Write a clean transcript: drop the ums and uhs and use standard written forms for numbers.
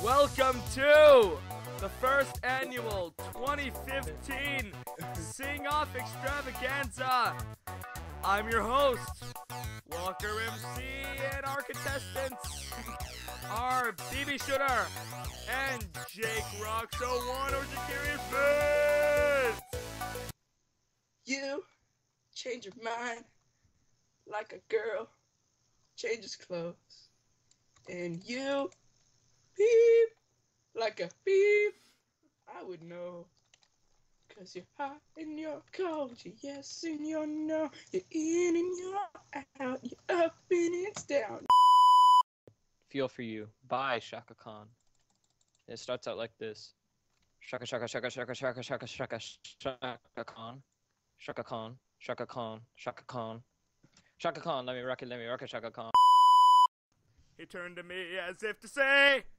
Welcome to the first annual 2015 Sing Off Extravaganza. I'm your host, Walker MC, and our contestants are BB Shooter and Jake Rocks 01 or Jakarius Vince. You change your mind like a girl changes clothes, and you beep like a beep. I would know, 'cause you're hot and you're cold, you're yes and you're no, you're in and you're out, you're up and it's down. Feel for You by Shaka Khan. It starts out like this. Shaka Shaka Shaka Shaka Shaka Shaka Shaka Shaka Khan. Shaka Khan. Shaka Khan. Shaka Khan. Shaka Khan, let me rock it, Shaka Khan. He turned to me as if to say,